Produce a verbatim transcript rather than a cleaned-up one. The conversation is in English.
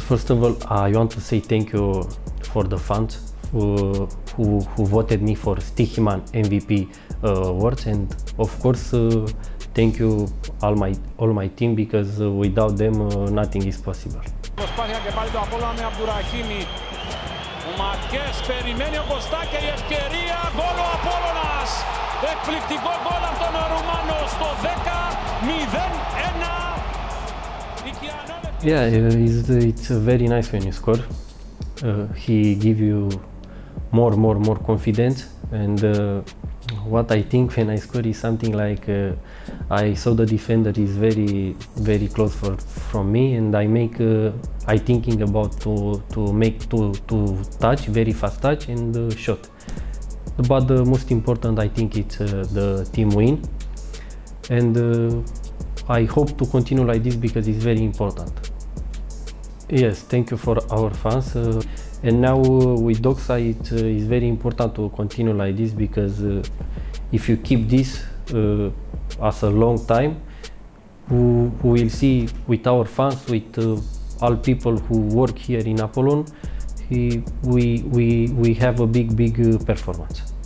First of all, I want to say thank you for the fans who, who, who voted me for Stoiximan M V P uh, awards, and of course uh, thank you all my, all my team, because uh, without them uh, nothing is possible. Προσπάθεια και πάλι το Απόλλωνα με Αμπτουραχίμη. Ο Μακές περιμένει ο Κωστά και η ευκαιρία. Γκολ ο Απόλλωνας. Εκπληκτικό γκολ από τον Ρουμάνο στο δέκα μηδέν ένα. Yeah, it's, it's very nice when you score. Uh, he give you more, more, more confidence, and uh, what I think when I score is something like uh, I saw the defender is very, very close for, from me, and I make, uh, I thinking about to to make to to touch, very fast touch and uh, shot. But the most important, I think, it's uh, the team win, and uh, I hope to continue like this because it's very important. Yes, thank you for our fans. Uh, and now uh, with Doxa, it uh, is very important to continue like this, because uh, if you keep this uh, as a long time, we, we will see with our fans, with uh, all people who work here in Apollon, he, we, we, we have a big, big uh, performance.